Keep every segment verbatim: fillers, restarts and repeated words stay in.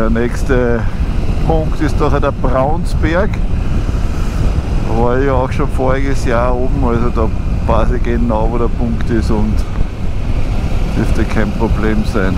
der nächste Punkt ist doch der Braunsberg. Da war ich ja auch schon voriges Jahr oben, also da weiß ich genau, wo der Punkt ist und dürfte kein Problem sein.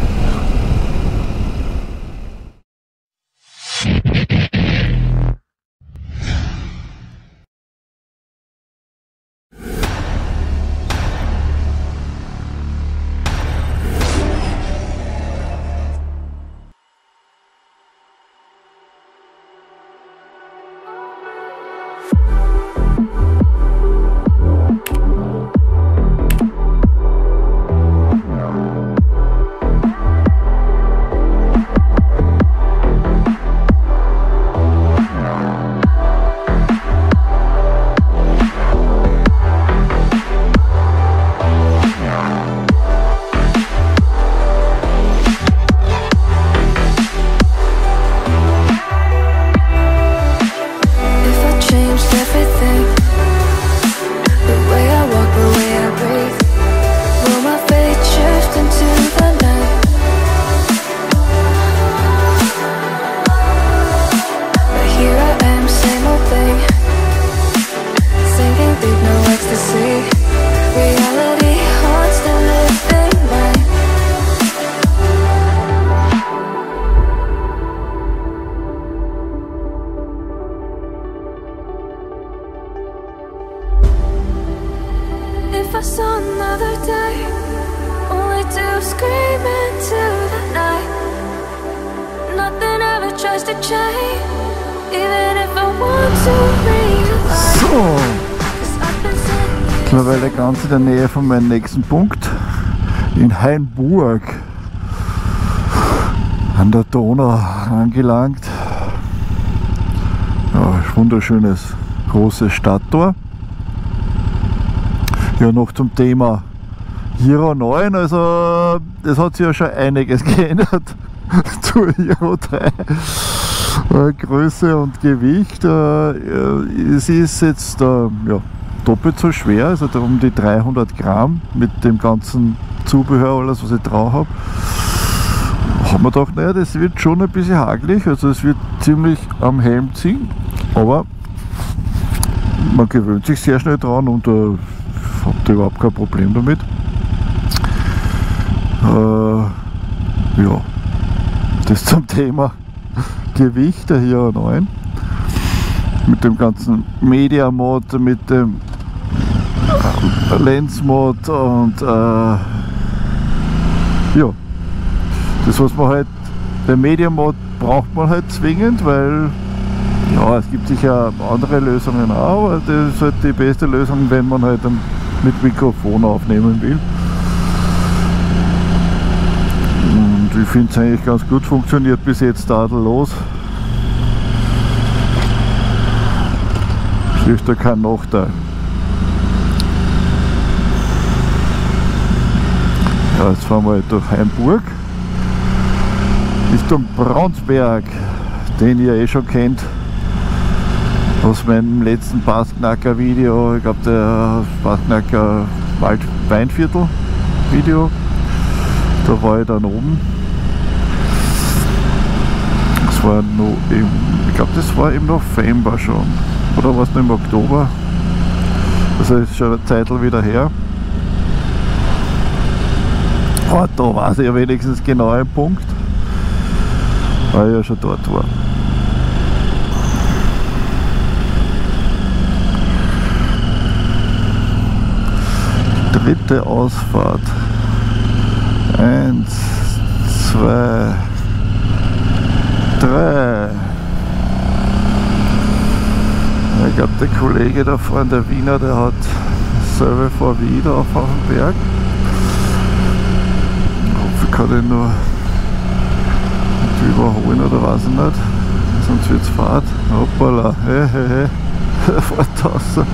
If I saw another day, only to scream into the night. Nothing ever tries to change, even if I want to realize. So, mittlerweile ganz in der Nähe von meinem nächsten Punkt, in Hainburg an der Donau angelangt. Ja, wunderschönes großes Stadttor. Ja, noch zum Thema Hero neun, also es hat sich ja schon einiges geändert zur Hero drei. Äh, Größe und Gewicht, äh, es ist jetzt äh, ja, doppelt so schwer, also um die dreihundert Gramm mit dem ganzen Zubehör, alles was ich drauf habe. Haben wir gedacht, naja, das wird schon ein bisschen hagelig, also es wird ziemlich am Helm ziehen, aber man gewöhnt sich sehr schnell dran und äh, habt ihr überhaupt kein Problem damit. Äh, ja, das zum Thema Gewicht der Hero neun. Mit dem ganzen Media Mod, mit dem Lens Mod und äh, ja, das was man halt, der Media Mod braucht man halt zwingend, weil ja, es gibt sicher andere Lösungen auch, aber das ist halt die beste Lösung, wenn man halt mit Mikrofon aufnehmen will. Und ich finde es eigentlich ganz gut funktioniert bis jetzt tadellos. Ich fürchte kein Nachteil. Ja, jetzt fahren wir halt durch Hainburg Richtung Braunsberg, den ihr eh schon kennt aus meinem letzten Passknacker Video. Ich glaube, der Passknacker Wald Weinviertel Video, da war ich dann oben. Das war noch im, ich glaube, das war im November schon, oder war es noch im Oktober? Also ist schon eine Zeit wieder her. Aber da weiß ich ja wenigstens genau einen Punkt, weil ich ja schon dort war. Dritte Ausfahrt. Eins, zwei, drei. Ich glaube, der Kollege da vorne, der Wiener, der hat selber vor wieder auf dem Berg. Ich hoffe, ich kann den nur überholen oder weiß ich nicht. Sonst wird es Fahrt. Hoppala, hey, hey, hey. Er fährt draußen.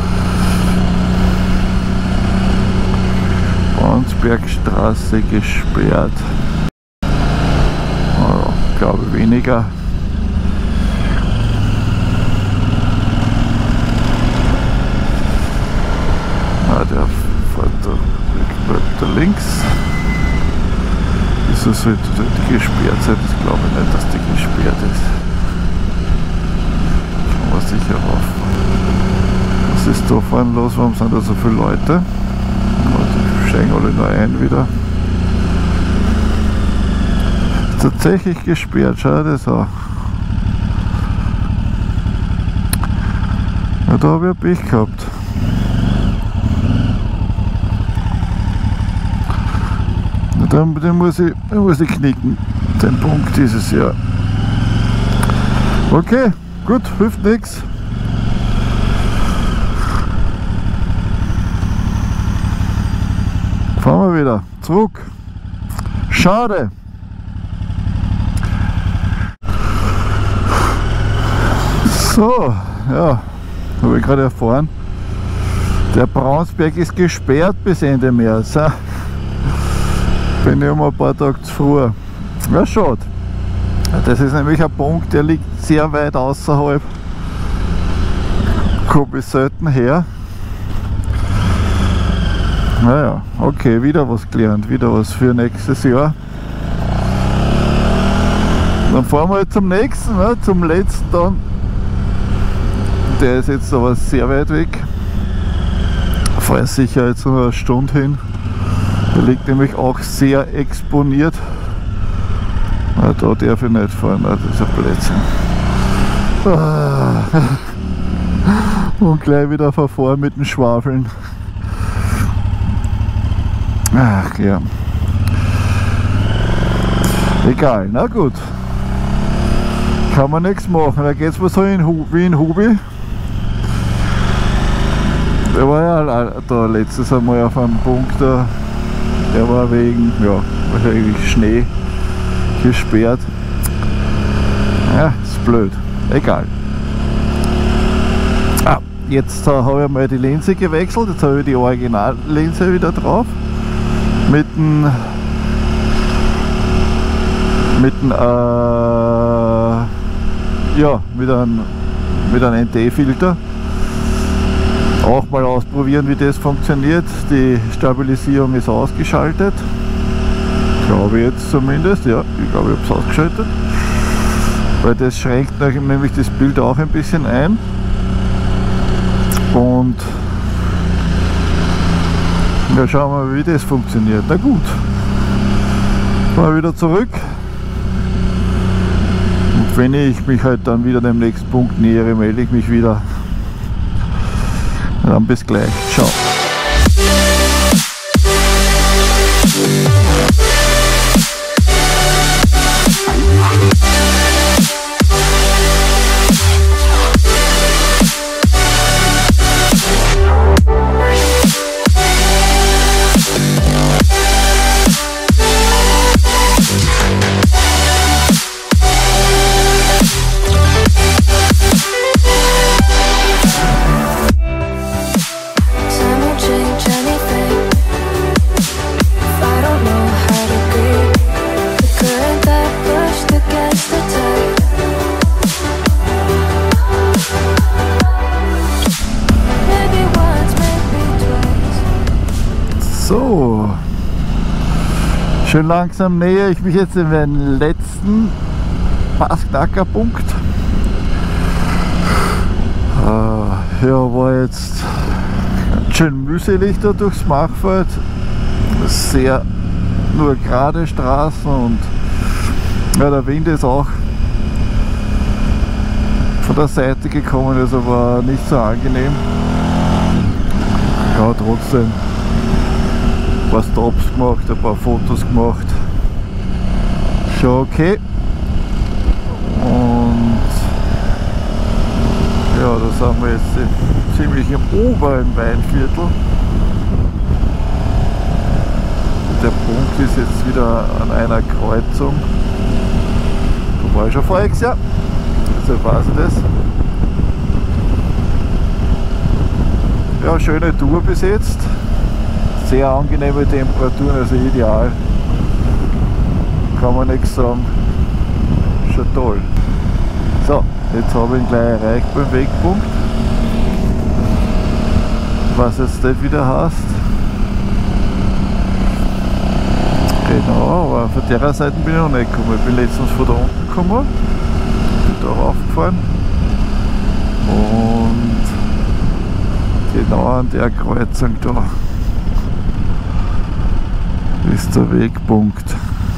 Braunsbergstraße gesperrt. Oh, ich glaube weniger. Ah, der fährt da, da links. Bis Wieso sollte die gesperrt sein? Das glaube ich nicht, dass die gesperrt ist. Kann man sicher rauf. Was ist da vorne los? Warum sind da so viele Leute? Die steigen alle nur ein wieder. Ist tatsächlich gesperrt, schau das auch. Ja, da habe ich Pech gehabt. Den, den, muss ich, den muss ich knicken, den Punkt dieses Jahr. Okay, gut, hilft nichts. Fahren wir wieder zurück. Schade. So, ja, habe ich gerade erfahren. Der Braunsberg ist gesperrt bis Ende März. Bin ich um ein paar Tage zu früh. Ja, schade. Das ist nämlich ein Punkt, der liegt sehr weit außerhalb. Komme ich selten her. Naja, okay, wieder was gelernt, wieder was für nächstes Jahr. Dann fahren wir jetzt zum nächsten, ne, zum letzten dann. Der ist jetzt aber sehr weit weg. Fahre sicher jetzt nur eine Stunde hin. Der liegt nämlich auch sehr exponiert. Na, da darf ich nicht fahren, na, das ist ein Blödsinn. Ah. Und gleich wieder verfahren mit den Schwafeln. Ach ja. Egal, na gut. Kann man nichts machen. Da geht's mal so in Hu wie in Hubi. Der war ja da letztes Mal auf einem Punkt da. Der war wegen, ja, wahrscheinlich Schnee gesperrt. Ja, ist blöd. Egal. Ah, jetzt äh, habe ich mal die Linse gewechselt. Jetzt habe ich die Originallinse wieder drauf. Mit dem mit dem äh, ja, mit einem mit einem N D-Filter. Auch mal ausprobieren, wie das funktioniert. Die Stabilisierung ist ausgeschaltet. Glaube ich jetzt zumindest. Ja, ich glaube, ich habe es ausgeschaltet. Weil das schränkt nämlich das Bild auch ein bisschen ein. Und ja, schauen wir mal, wie das funktioniert. Na gut. Mal wieder zurück. Und wenn ich mich halt dann wieder dem nächsten Punkt nähere, melde ich mich wieder. Dann bis gleich. Ciao. So, schön langsam nähere ich mich jetzt in den letzten Passknackerpunkt. Äh, ja, war jetzt ganz schön mühselig da durchs Machfeld. Sehr nur gerade Straßen und ja, der Wind ist auch von der Seite gekommen, also war nicht so angenehm. Ja, trotzdem. Ein paar Stops gemacht, ein paar Fotos gemacht. Schon okay. Und ja, da sind wir jetzt ziemlich im oberen Weinviertel. Der Punkt ist jetzt wieder an einer Kreuzung. Da war ich schon voriges Jahr. Deshalb weiß ich das. Ja, schöne Tour bis jetzt. Sehr angenehme Temperaturen, also ideal. Kann man nichts sagen. Schon toll. So, jetzt habe ich ihn gleich erreicht beim Wegpunkt. Was jetzt das wieder heißt. Genau, aber von der Seite bin ich noch nicht gekommen. Ich bin letztens von da unten gekommen, bin da raufgefahren und genau an der Kreuzung da ist der Wegpunkt.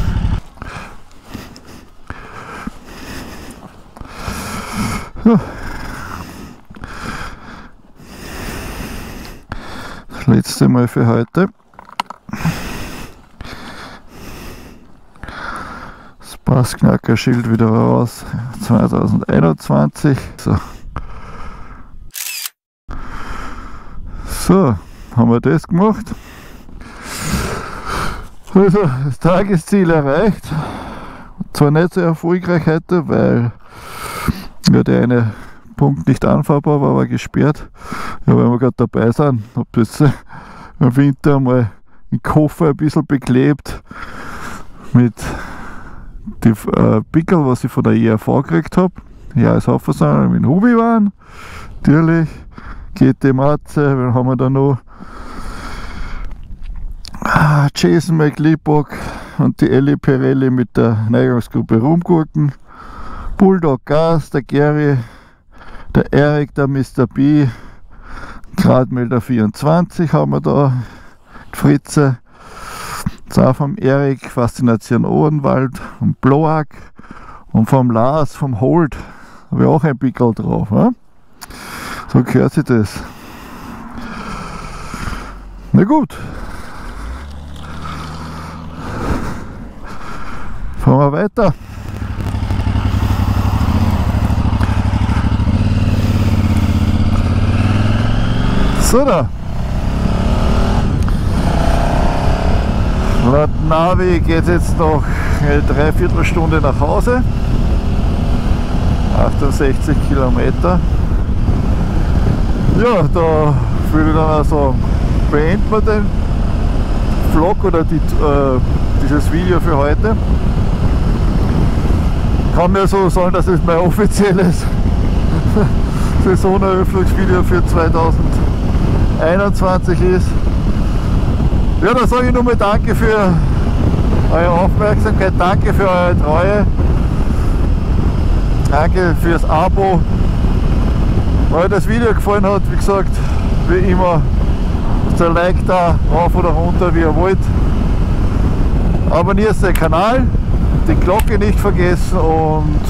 Ja. Das letzte Mal für heute. Das Passknackerschild wieder raus. zwanzig einundzwanzig. So. So, haben wir das gemacht. Also, das Tagesziel erreicht. Zwar nicht so erfolgreich heute, weil ja, der eine Punkt nicht anfahrbar war, aber gesperrt. Ja, weil wir gerade dabei sind, habe das im Winter mal den Koffer ein bisschen beklebt mit die äh, Pickel, was ich von der E R V gekriegt habe. Ja, als Hafersammler mit dem Hubi waren. Natürlich. G T Matze, dann haben wir da noch ah, Jason McLeapok und die Ellie Pirelli mit der Neigungsgruppe Rumgurken. Bulldog Gas, der Gary, der Erik, der Mister B, Gradmelder vierundzwanzig haben wir da, Fritze, jetzt auch vom Erik, Faszination Ohrenwald und Bloak und vom Lars, vom Holt, habe ich auch ein Pickel drauf. Ne? So gehört sich das. Na gut. Fahren wir weiter. So da. Laut Navi geht es jetzt noch eine Dreiviertelstunde nach Hause. achtundsechzig Kilometer. Ja, da würde ich dann auch sagen, beenden wir den Vlog oder die, äh, dieses Video für heute. Kann mir so sagen, dass es mein offizielles Saisoneröffnungsvideo für zweitausendeinundzwanzig ist. Ja, dann sage ich nochmal danke für eure Aufmerksamkeit, danke für eure Treue, danke fürs Abo. Wenn euch das Video gefallen hat, wie gesagt, wie immer, lasst ein Like da, rauf oder runter, wie ihr wollt. Abonniert den Kanal, die Glocke nicht vergessen und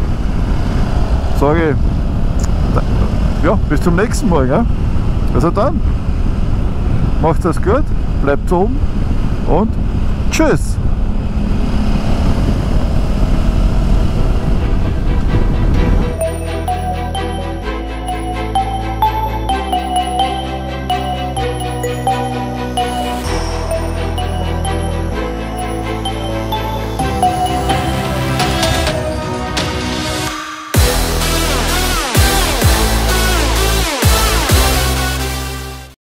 sage ja, bis zum nächsten Mal. Ja? Also dann, macht das gut, bleibt oben und tschüss!